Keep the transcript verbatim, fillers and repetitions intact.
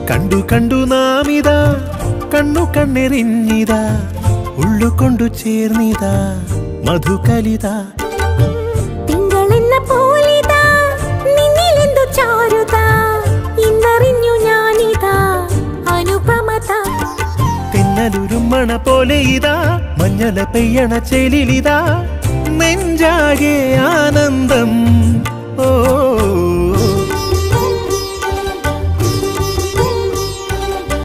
കണ്ടു കണ്ടു നാമിതാ കണ്ണു കണ്ണെറിഞ്ഞിതാ ഉള്ളുകൊണ്ടു ചേർന്നിതാ മധുകലിത തിങ്കളെന്ന പോലിതാ നിന്നിലെന്തു ചാരുതാ ഇന്നറിഞ്ഞു ഞാനിതാ അനുപമത തെന്നലുരുമ്മണ പോലെ ഇതാ മഞ്ഞള പെയ്യണ ചേലിലിതാ നെഞ്ചാകെ